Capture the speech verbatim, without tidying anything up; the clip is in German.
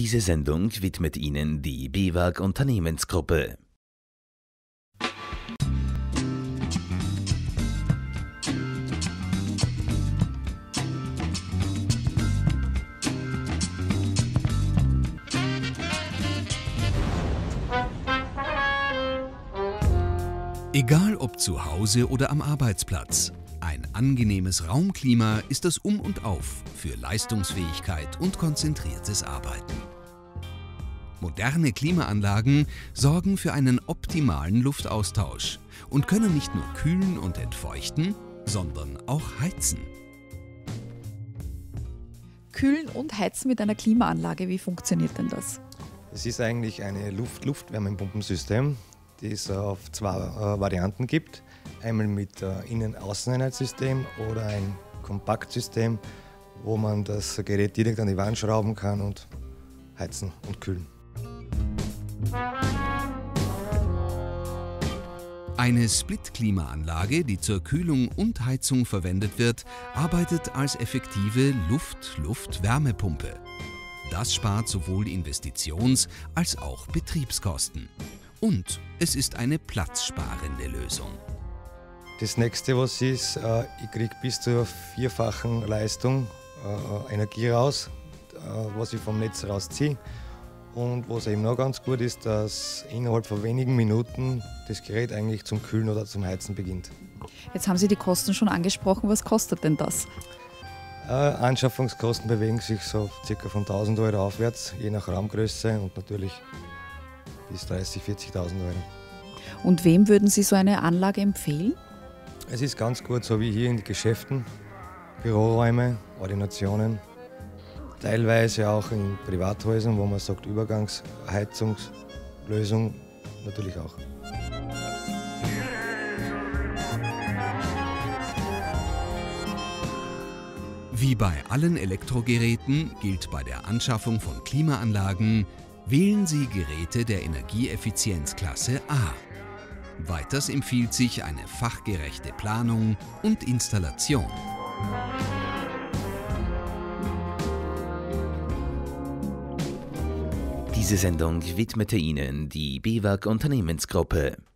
Diese Sendung widmet Ihnen die B W A G Unternehmensgruppe. Egal ob zu Hause oder am Arbeitsplatz, ein angenehmes Raumklima ist das Um und Auf für Leistungsfähigkeit und konzentriertes Arbeiten. Moderne Klimaanlagen sorgen für einen optimalen Luftaustausch und können nicht nur kühlen und entfeuchten, sondern auch heizen. Kühlen und heizen mit einer Klimaanlage, wie funktioniert denn das? Es ist eigentlich ein Luft-Luft-Wärmepumpensystem, die es auf zwei äh, Varianten gibt. Einmal mit äh, Innen-Außeneinheitssystem oder ein Kompaktsystem, wo man das Gerät direkt an die Wand schrauben kann und heizen und kühlen. Eine Split-Klimaanlage, die zur Kühlung und Heizung verwendet wird, arbeitet als effektive Luft-Luft-Wärmepumpe. Das spart sowohl Investitions- als auch Betriebskosten. Und es ist eine platzsparende Lösung. Das nächste, was ist, äh, ich kriege bis zur vierfachen Leistung äh, Energie raus, äh, was ich vom Netz rausziehe. Und was eben noch ganz gut ist, dass innerhalb von wenigen Minuten das Gerät eigentlich zum Kühlen oder zum Heizen beginnt. Jetzt haben Sie die Kosten schon angesprochen. Was kostet denn das? Äh, Anschaffungskosten bewegen sich so ca. von tausend Euro aufwärts, je nach Raumgröße und natürlich bis dreißigtausend, vierzigtausend Euro. Und wem würden Sie so eine Anlage empfehlen? Es ist ganz gut, so wie hier in den Geschäften, Büroräume, Ordinationen, teilweise auch in Privathäusern, wo man sagt Übergangsheizungslösung, natürlich auch. Wie bei allen Elektrogeräten gilt bei der Anschaffung von Klimaanlagen: wählen Sie Geräte der Energieeffizienzklasse A. Weiters empfiehlt sich eine fachgerechte Planung und Installation. Diese Sendung widmete Ihnen die B W A G Unternehmensgruppe.